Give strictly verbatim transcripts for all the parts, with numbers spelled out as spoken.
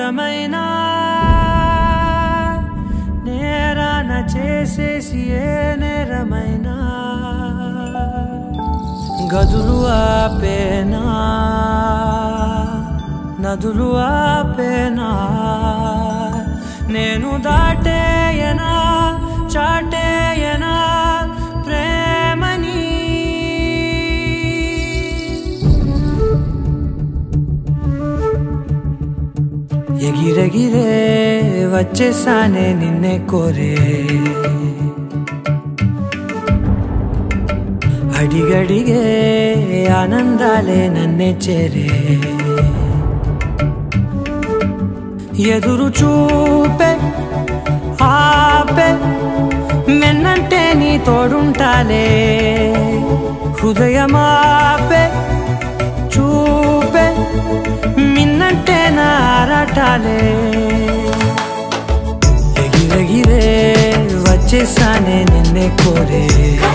దూరమైనా నేరాన చేసేసి ఏ నేరమైనా గదులు ఆపేనా నదులు ఆపేనా నేను దాటేయనా చాటేయనా ప్రేమని ఎగిరెగిరే వచ్చేసానే నిన్నే కోరే అడిగడిగే ఆనందాలే నన్నే చేరే ఎదురు చూపే ఆపే మెన్నంటే నీ తోడుంటాలే హృదయమాపే చూపే మిన్నంటే నా ఆరాటాలే ఎగిరెగిరే వచ్చేసానే నిన్నే కోరే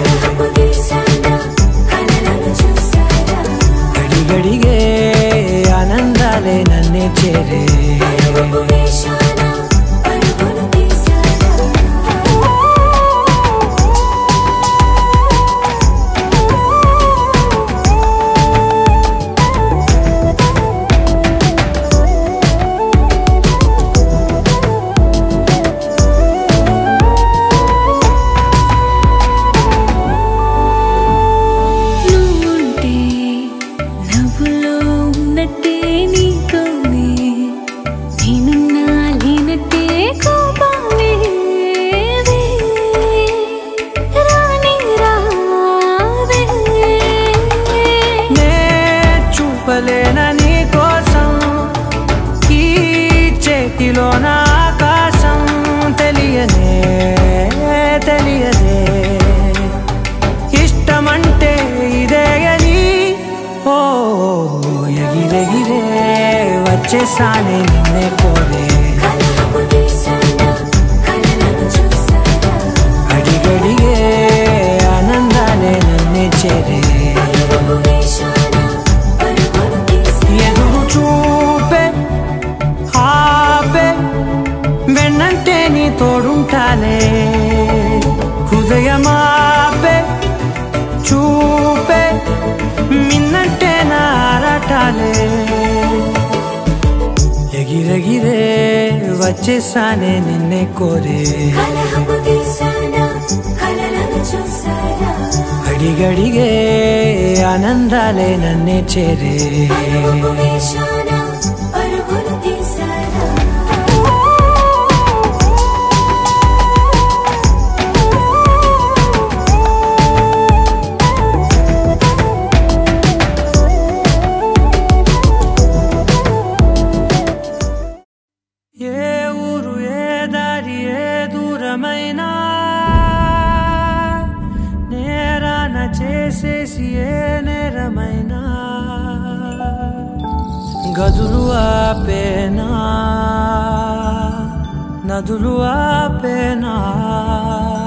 అడిగడిగే ఆనందాలే నన్నే చేరే నీ కోసం ఈ చేతిలో నా ఆకాశం తెలియనే తెలియదే ఇష్టమంటే ఇదే అని ఓ ఎగిరెగిరే వచ్చేసానే నిన్నే కోరే అడిగడిగే ఆనందాలే నన్నే చేరే ఎదురు చూపే ఆపే వెన్నంటే నీ తోడుంటాలే హృదయమాపే చూపే మిన్నంటే నా ఆరాటాలే ఎగిరెగిరే వచ్చేసానే నిన్నే కోరే అడిగడిగే ఆనందాలే నన్నే చేరే ఏ ఊరు ఏ దారి ఏ దూరమైనా నేరాన చేసేసి ఏ నేరమైనా గదులు ఆపేనా నదులు ఆపేనా